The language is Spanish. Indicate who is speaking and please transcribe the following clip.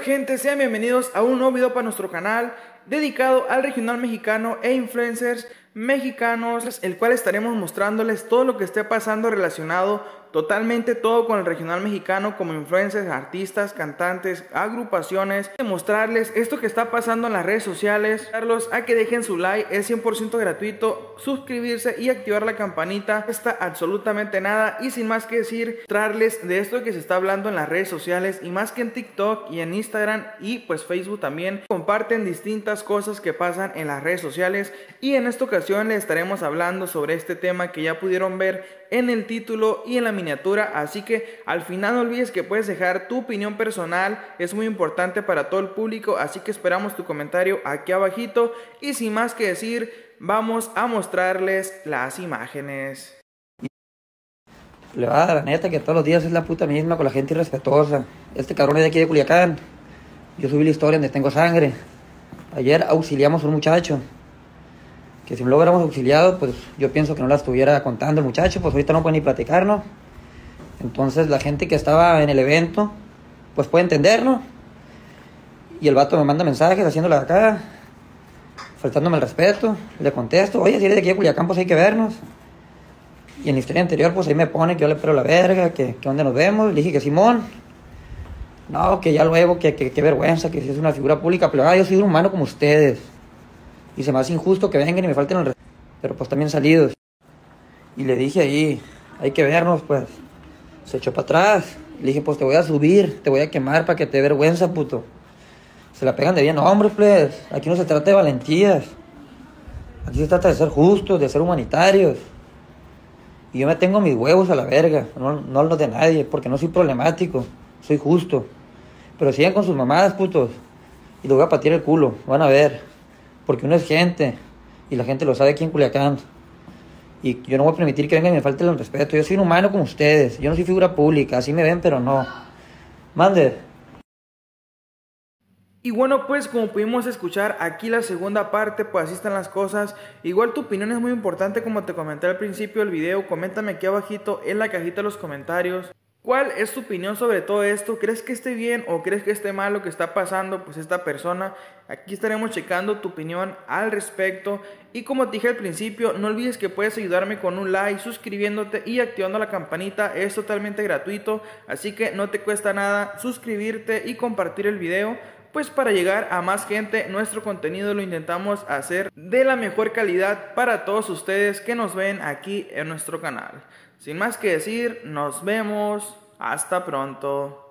Speaker 1: gente? Sean bienvenidos a un nuevo video para nuestro canal dedicado al regional mexicano e influencers mexicanos, el cual estaremos mostrándoles todo lo que esté pasando relacionado totalmente todo con el regional mexicano, como influencers, artistas, cantantes, agrupaciones, mostrarles esto que está pasando en las redes sociales, darlos a que dejen su like, es 100% gratuito, suscribirse y activar la campanita, no está absolutamente nada. Y sin más que decir, traerles de esto que se está hablando en las redes sociales, y más que en TikTok y en Instagram y pues Facebook también comparten distintas cosas que pasan en las redes sociales. Y en esta ocasión les estaremos hablando sobre este tema que ya pudieron ver en el título y en la miniatura, así que al final no olvides que puedes dejar tu opinión personal, es muy importante para todo el público, así que esperamos tu comentario aquí abajito. Y sin más que decir, vamos a mostrarles las imágenes.
Speaker 2: La neta que todos los días es la puta misma con la gente irrespetuosa. Este cabrón es de aquí de Culiacán. Yo subí la historia donde tengo sangre. Ayer auxiliamos a un muchacho que si no lo hubiéramos auxiliado, pues yo pienso que no la estuviera contando el muchacho, pues ahorita no puede ni platicarnos. Entonces la gente que estaba en el evento, pues puede entenderlo. Y el vato me manda mensajes haciéndole acá, faltándome el respeto. Le contesto, oye, si eres de aquí de Culiacán, pues hay que vernos. Y en la historia anterior, pues ahí me pone que yo le espero la verga, que dónde nos vemos. Le dije que Simón. No, que ya luego, que vergüenza, que si es una figura pública. Pero yo soy un humano como ustedes. Y se me hace injusto que vengan y me falten el respeto. Pero pues también salidos. Y le dije ahí, hay que vernos, pues. Se echó para atrás. Le dije, pues te voy a subir, te voy a quemar para que te dé vergüenza, puto. Se la pegan de bien, hombre, pues. Aquí no se trata de valentías. Aquí se trata de ser justos, de ser humanitarios. Y yo me tengo mis huevos a la verga, no los de nadie, porque no soy problemático, soy justo. Pero sigan con sus mamadas, putos. Y les voy a patear el culo, van a ver. Porque uno es gente, y la gente lo sabe aquí en Culiacán. Y yo no voy a permitir que vengan y me falten el respeto. Yo soy un humano como ustedes, yo no soy figura pública, así me ven, pero no. Mande.
Speaker 1: Y bueno, pues como pudimos escuchar aquí la segunda parte, pues así están las cosas. Igual tu opinión es muy importante, como te comenté al principio del video. Coméntame aquí abajito en la cajita de los comentarios ¿cuál es tu opinión sobre todo esto? ¿Crees que esté bien o crees que esté mal lo que está pasando pues esta persona? Aquí estaremos checando tu opinión al respecto. Y como te dije al principio, no olvides que puedes ayudarme con un like, suscribiéndote y activando la campanita. Es totalmente gratuito, así que no te cuesta nada suscribirte y compartir el video, pues para llegar a más gente. Nuestro contenido lo intentamos hacer de la mejor calidad para todos ustedes que nos ven aquí en nuestro canal. Sin más que decir, nos vemos, hasta pronto.